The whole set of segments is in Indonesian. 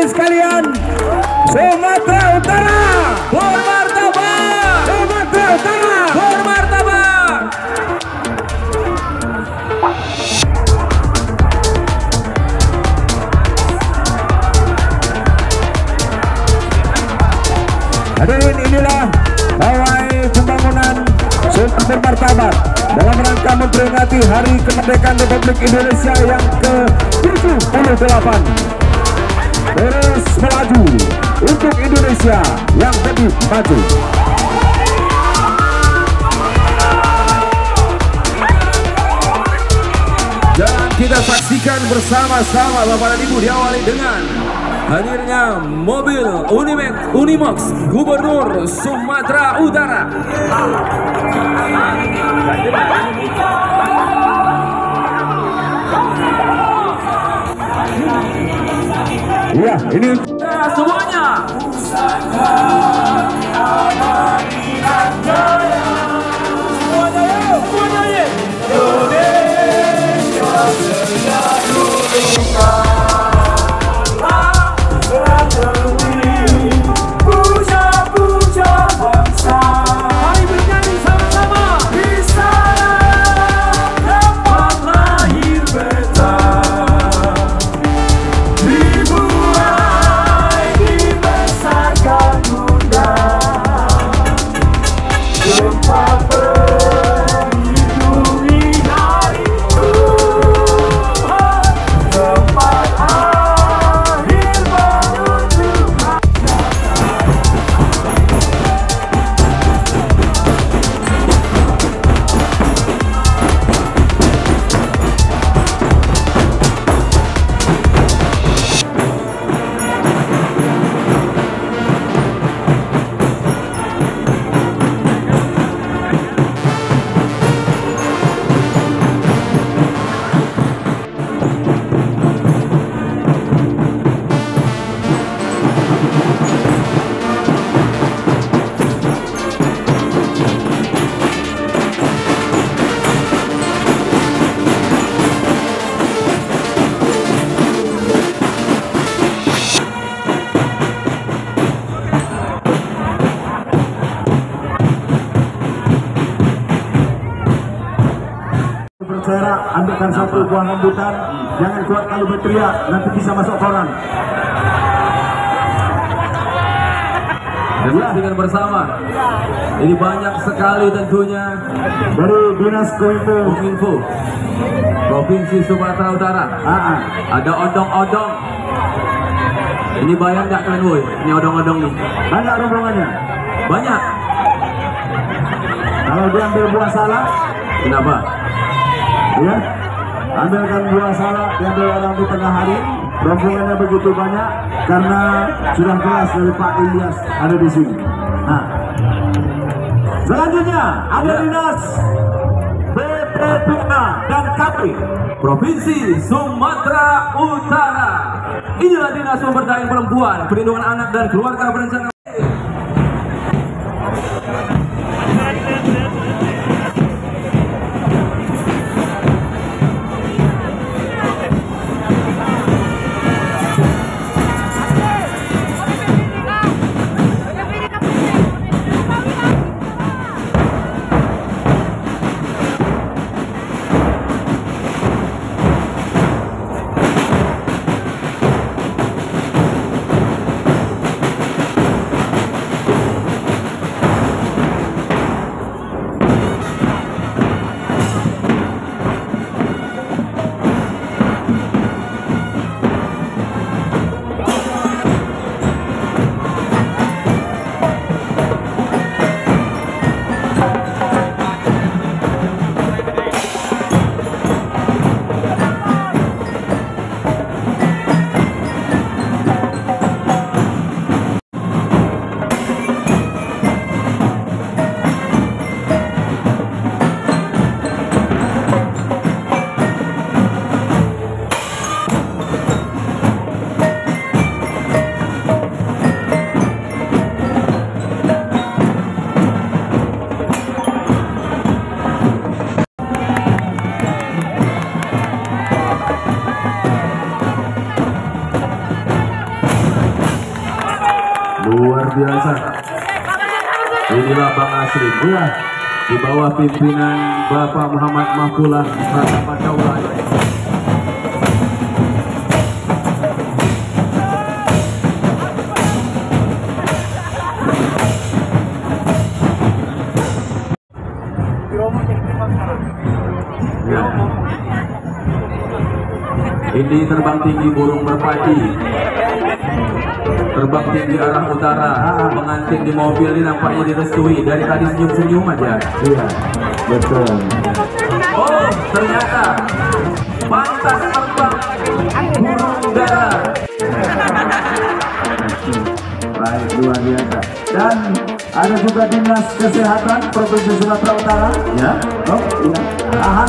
hadirin sekalian, Sumatera Utara bermartabat, Sumatera Utara bermartabat. Hadirin, inilah pawai pembangunan Sultan bermartabat dalam rangka memperingati Hari Kemerdekaan Republik Indonesia yang ke-78. Terus melaju untuk Indonesia yang lebih maju. Dan kita saksikan bersama-sama Bapak dan Ibu, diawali dengan hadirnya mobil Unimox Gubernur Sumatera Utara. Iya, ini Semuanya. bersorak, ambilkan satu buah rambutan, jangan kuat kalau berteriak, nanti bisa masuk koran. Dengan bersama, ini banyak sekali tentunya Dari Dinas Kominfo Provinsi Sumatera Utara. Ada odong-odong. Ini bayar nggak kalian, woi? Ini odong-odong nih. banyak rombongannya. Banyak. Kalau diambil buah salak, Kenapa? ya, ambilkan buah salak, diambil orang di tengah hari, rombongannya begitu banyak karena sudah jelas dari Pak Ilyas ada di sini. Nah, selanjutnya ada Dinas BPPA dan KP Provinsi Sumatera Utara. Inilah Dinas Pemberdayaan Perempuan, Perlindungan Anak dan Keluarga Berencana. luar biasa. Inilah Bang Asrin ya, di bawah pimpinan Bapak Muhammad Mahfulah Pratapa Daulah. Ya. Ini terbang tinggi burung merpati, terbang tinggi arah utara. Pengantin di mobil ini nampaknya direstui, dari tadi senyum-senyum aja. Iya, betul. Oh, ternyata pantas terbang burung dara. Baik, luar biasa. Dan ada juga Dinas Kesehatan Provinsi Sumatera Utara. Ya, Oh, iya. Tahan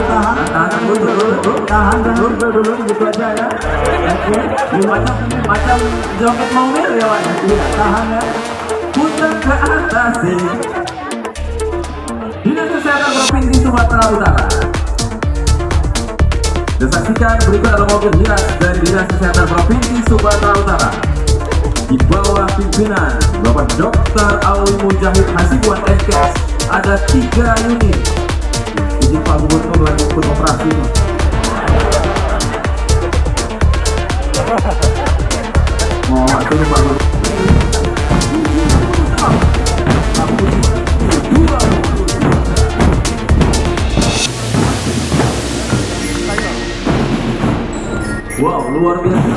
dulu, gitu aja ya. Oke. macam joget mobil ya Pak. Iya, tahan ya. Putar ke atas. Dinas Kesehatan Provinsi Sumatera Utara. Dan saksikan berikut adalah mobil hias dari Dinas Kesehatan Provinsi Sumatera Utara di bawah pimpinan Bapak Dr. Awi Mujahid Hasibuan SKS. Ada 3 unit. Izin Pak Gubernur lagi beroperasi. Mau itu Pak Gubernur. Wow, luar biasa.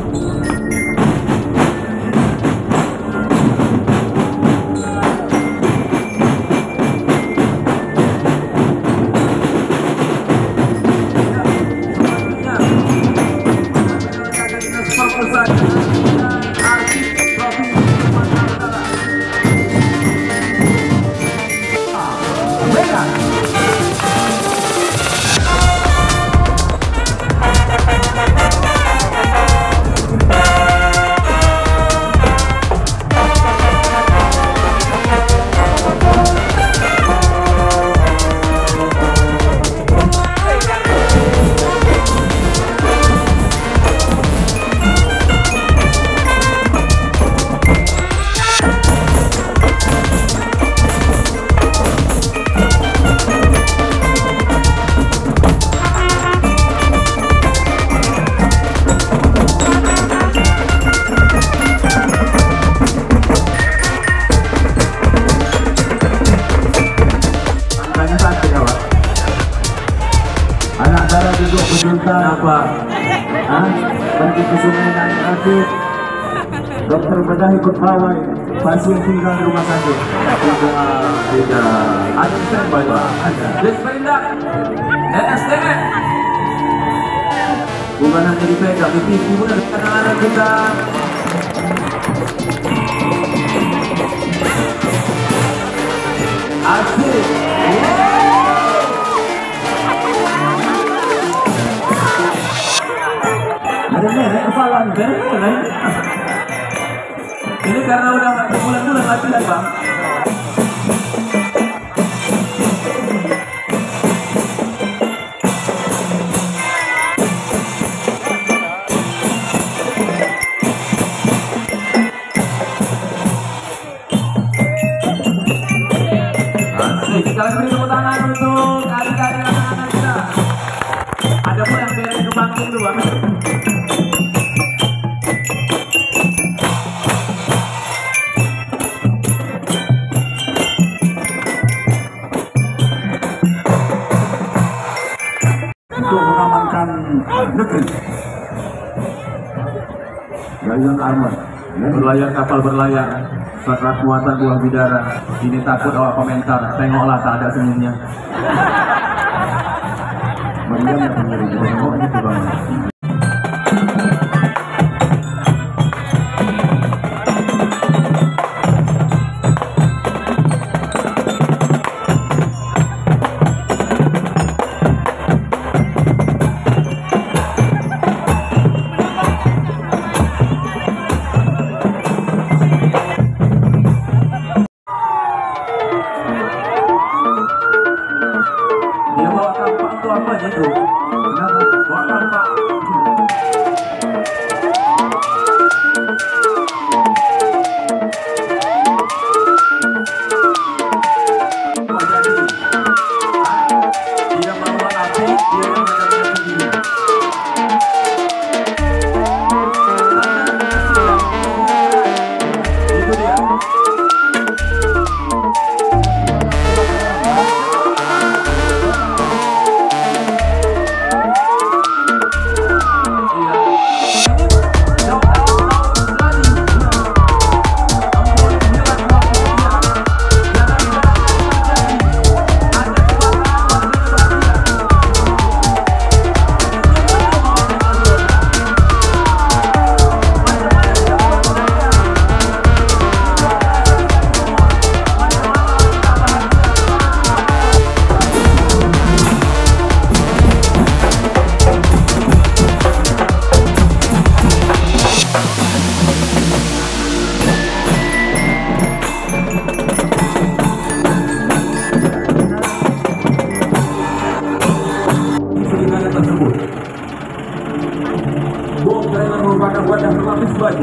Anak darah duduk berjuta. Kenapa? Pergi ke sungai naik rakit. Dokter bedah ikut pawai. Pasien tinggal di rumah sakit. Tidak. Ada standby Pak. Ada. Disperinda. NSDM. Bukan hanya dipegang, di TV pun ada anak-anak kita. Asik. Ada nenek kepala nih. Ini karena udah bulan-bulan latihan Bang. Asik. Sekarang beri tepuk tangan untuk adik-adik anak-anak kita. Ada pun yang beres ke panggung dulu Bang. Untuk mengamankan negeri. Gayung armor. Berlayar kapal berlayar, serat muatan buah bidara. Ini takut awak komentar, tengoklah tak ada senyumnya. Meriam ya pendiri. Tengok gitu Bang. Dia bawa kampak untuk apa aja tuh? Bawa kampak.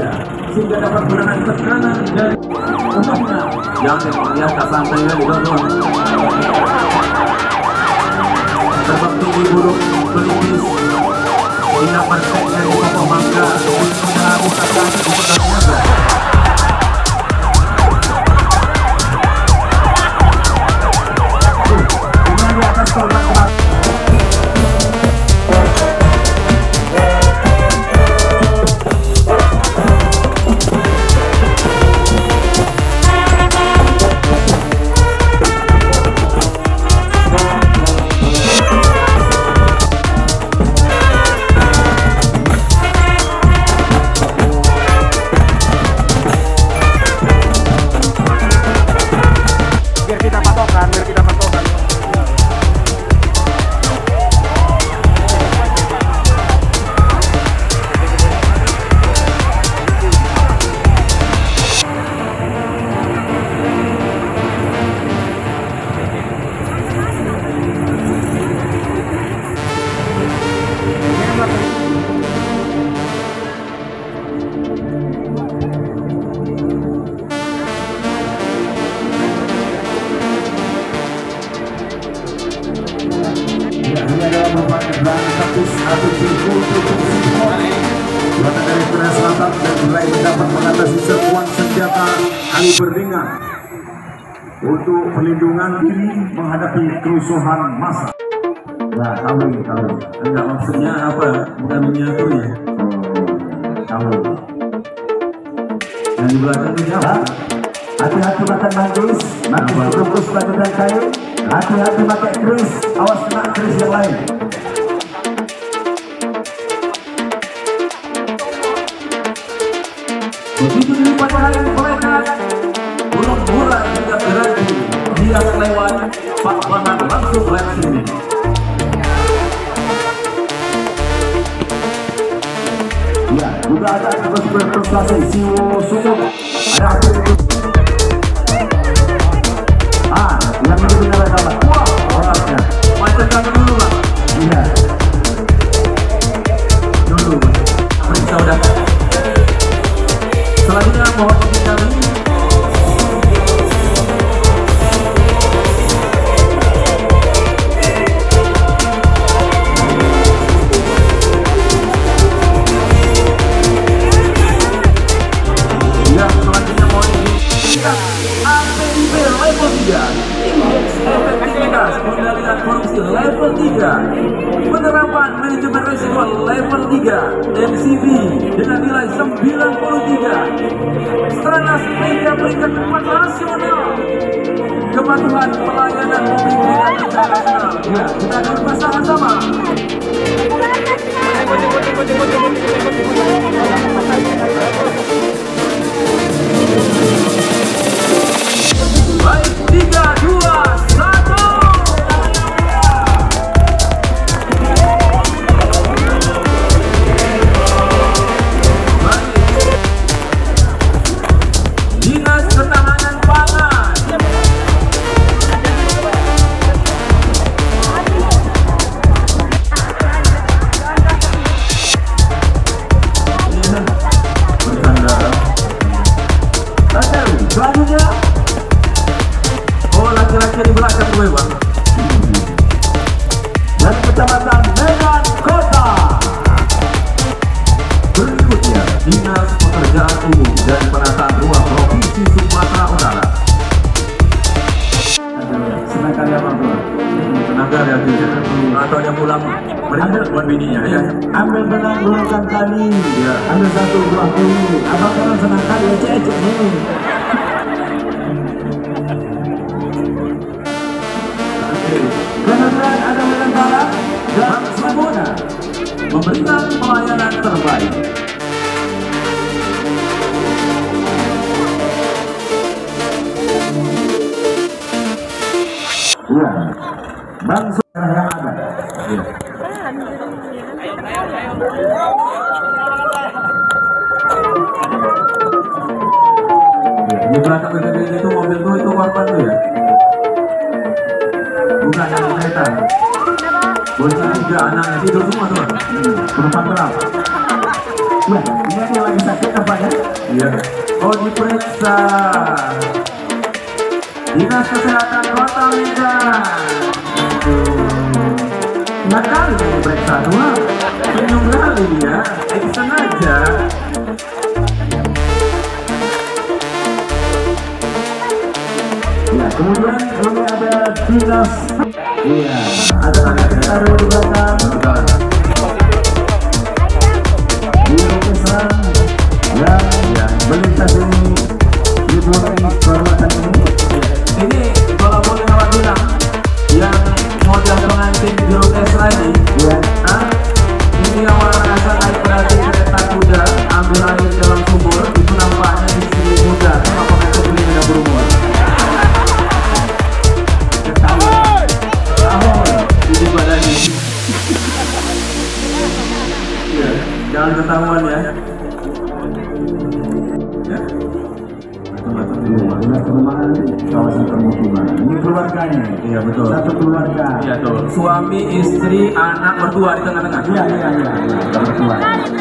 ya, sehingga dapat menahan tekanan dari umumnya. Yang terlihat tak santai ya, didorong. Terbang tinggi buruk pelipis. Hingga perfect dari Koko Mangga untuk melakukan kaki di pertandingan. Di atas korban atau Ciko untuk Simone. Buatan dari Korea Selatan dan mulai mendapat mengatasi serbuan senjata kaliber ringan untuk perlindungan diri menghadapi kerusuhan massa. Nah, tahu. Enggak, maksudnya apa? Bukan miniatur ya? Tahu. Yang di belakang itu apa? Hati-hati makan manggis, makin fokus pada dan kayu. Hati-hati pakai keris, awas kena keris yang lain. Begitu dilipat hari mereka belum mulai tidak berhenti, dia lewat Pak Banan langsung lewat sini. Ya, juga ada terus berprestasi Siwo Sukuk. Ada yang ini benar kawan. Wah, orangnya macetkan dulu lah. Iya. Dulu, periksa udah. Selanjutnya mohon kami. Yang selanjutnya mohon diingat APIB level 3. Indeks efektivitas pengendalian korupsi level 3. Penerapan manajemen risiko level 3 MCB dengan nilai 93. Stranas media peringkat 4 nasional. Kepatuhan pelayanan pemimpinan internasional. Ya, kita akan bersama-sama. Baik, 3, 2, 1. Dinas Ketahanan Pangan. Bercanda. Selanjutnya, oh laki-laki di belakang gue bang. Dan Kecamatan Medan Kota. Berikutnya, Dinas Pekerjaan Umum dan Penataan Ruang Provinsi Sumatera Utara. Senang kali apa bro? Senang kali atau yang pulang berikan buat bininya ya. Ambil benang gunakan tali. Ya. Ambil satu buah dulu. Abang kan senang kali ecek nih. Kemudian ada Menentara dan Samona memberikan pelayanan terbaik. Ya, bangsa yang ada. Ya. Di belakang BPBD itu mobil tuh itu korban tuh ya. Bukan yang kereta. Bocah 3 anaknya tidur semua tuh. Penumpang gelap. Ya, Ini dia lagi sakit nampaknya. Iya. Oh, diperiksa. Dinas Kesehatan Kota Medan. Nakal ini diperiksa dua. Penyum kali dia. Sengaja. Ya, kemudian ini ada dinas. Iya, ada anak taruh di belakang. Guru kesan yang melintasi liburan perbuatan ini. Ini kalau boleh awak bilang yang model pengantin guru Tesla ini, Ya, ini awak rasa naik berarti kereta kuda, ambil air dalam sumur, itu nampaknya di sini muda, sama pengantin beli yang berumur. Ini badannya. Iya, jangan ketahuan ya. Ya. dinas perumahan kawasan permukiman. Ini keluarganya. Iya betul. Satu keluarga. Iya tuh. Suami, istri, anak, mertua di tengah-tengah. Iya. Mertua.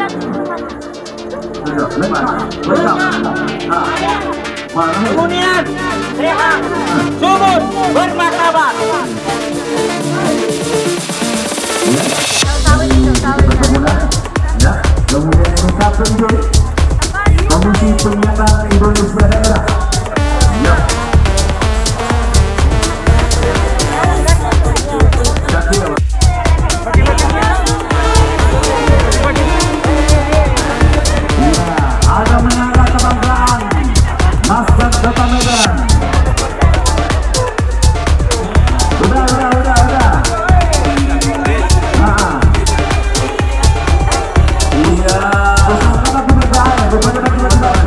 Lepas. Lengkap. Nah. Kemudian sehat, subur, bermartabat. Ya, kemudian KPID, Komisi Penyiaran Indonesia Daerah. Ya. Cantik apa? Ya, ada menara kebanggaan Masjid Kota Medan. Udah. Nah. Iya. Bersama kemerdekaan, kemerdekaan.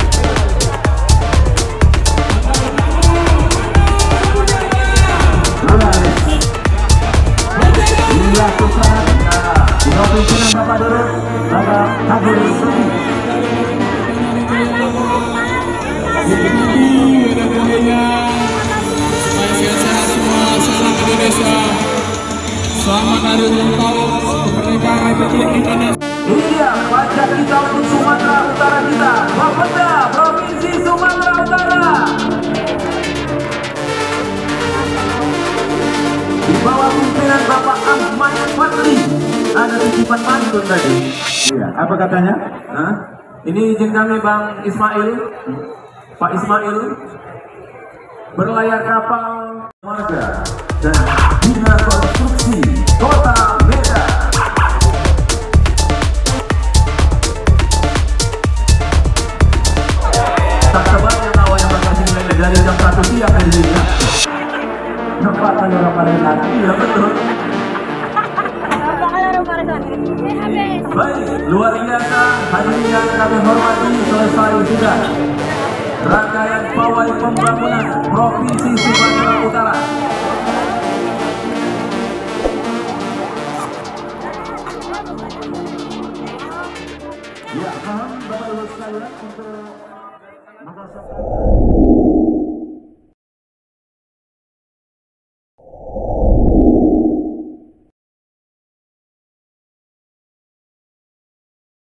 Dilakukan di bawah pimpinan Bapak Dirut, Bapak Hadir Sudi. Supaya sehat semua, salam Indonesia. Selamat hari ulang tahun kemerdekaan Republik Indonesia. Iya, pajak kita untuk Sumatera Utara kita. Bapeda, Provinsi Sumatera Utara. Di bawah pimpinan Bapak Ahmad Fadli. Ada titipan mantun tadi. Iya, apa katanya? Hah? Ini izin kami Bang Ismail, Pak Ismail, berlayar kapal warga dan bina konstruksi Kota Medan. Tak sebanyak awal yang berkasih nilai dari jam 1 siang ke sini. Nampak kan orang Palembang? Iya betul. Baik, luar biasa hadirin yang kami hormati, selesai sudah rangkaian pawai pembangunan Provinsi Sumatera Utara. Ya, paham Bapak Ibu sekalian untuk mengosongkan